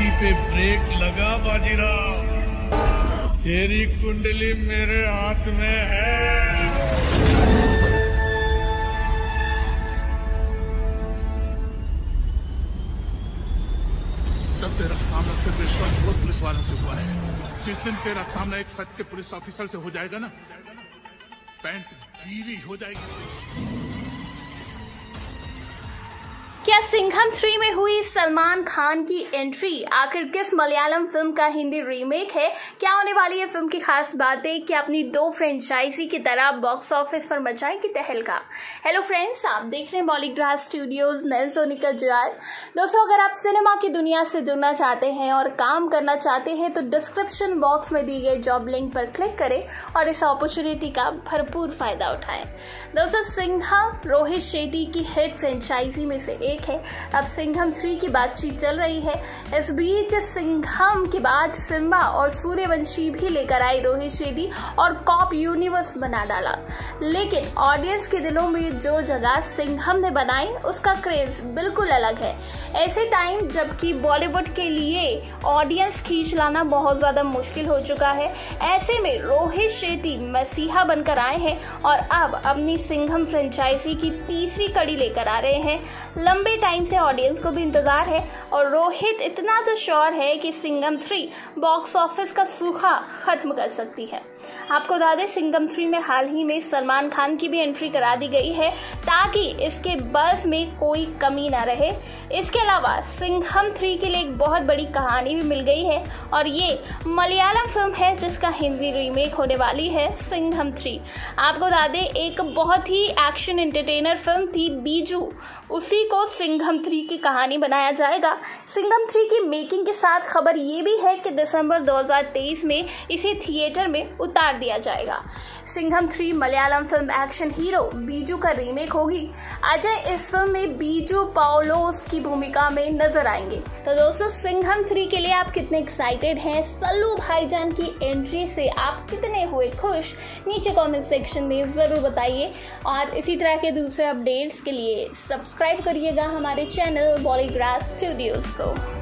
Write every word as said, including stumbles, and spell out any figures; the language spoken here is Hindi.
धरती पे ब्रेक लगा बाजीराव, तेरी कुंडली मेरे हाथ में है। तब तेरा सामना सिर्फ विश्वास पुलिस वालों से हुआ है। जिस दिन तेरा सामना एक सच्चे पुलिस ऑफिसर से हो जाएगा ना, पैंट गीली हो जाएगी। क्या सिंघम थ्री में हुई सलमान खान की एंट्री आखिर किस मलयालम फिल्म का हिंदी रीमेक है? क्या होने वाली है फिल्म की खास बातें? क्या अपनी दो फ्रेंचाइजी की तरह बॉक्स ऑफिस पर मचाएगी तहलका? हेलो फ्रेंड्स, आप देख रहे हैं बॉलीग्रास स्टूडियोज, मैं सोनिका जयाल। दोस्तों, अगर आप सिनेमा की दुनिया से जुड़ना चाहते हैं और काम करना चाहते हैं तो डिस्क्रिप्शन बॉक्स में दी गई जॉब लिंक पर क्लिक करें और इस अपॉर्चुनिटी का भरपूर फायदा उठाएं। दोस्तों, सिंघम रोहित शेट्टी की हिट फ्रेंचाइजी में से एक है। अब सिंघम थ्री की बातचीत चल रही है। इस बीच सिंघम के बाद सिम्बा और सूर्यवंशी भी लेकर आई रोहित शेट्टी और कॉप यूनिवर्स बना डाला। लेकिन ऑडियंस के दिलों में जो जगह सिंघम ने बनाई उसका क्रेज बिल्कुल अलग है। ऐसे टाइम जबकि बॉलीवुड के लिए ऑडियंस खींच लाना बहुत ज्यादा मुश्किल हो चुका है, ऐसे में रोहित शेट्टी मसीहा बनकर आए हैं और अब अपनी सिंघम फ्रेंचाइजी की तीसरी कड़ी लेकर आ रहे हैं। लंबे टाइम से ऑडियंस को भी इंतजार है और रोहित इतना तो श्योर है कि सिंघम थ्री बॉक्स ऑफिस का सूखा खत्म कर सकती है। आपको बता दें, सिंघम थ्री में हाल ही में सलमान खान की भी एंट्री करा दी गई है ताकि इसके बज़ में कोई कमी ना रहे। इसके अलावा सिंघम थ्री के लिए एक बहुत बड़ी कहानी भी मिल गई है और ये मलयालम फिल्म है जिसका हिंदी रीमेक होने वाली है सिंघम थ्री। आपको बता दें, एक बहुत ही एक्शन एंटरटेनर फिल्म थी बीजू, उसी को सिंघम थ्री की कहानी बनाया जाएगा। सिंघम थ्री की मेकिंग के साथ खबर ये भी है कि दिसंबर दो हज़ार तेईस में इसे थिएटर में उतार दिया जाएगा। Singham three Malayalam film action hero Biju का रीमेक होगी। अजय इस फिल्म में बीजू पाओलोस की भूमिका में नजर आएंगे। तो दोस्तों, सिंघम थ्री के लिए आप कितने एक्साइटेड हैं? सल्लू भाईजान की एंट्री से आप कितने हुए खुश? नीचे कमेंट सेक्शन में जरूर बताइए और इसी तरह के दूसरे अपडेट्स के लिए सब्सक्राइब करिएगा हमारे चैनल बॉलीग्रास स्टूडियोज को।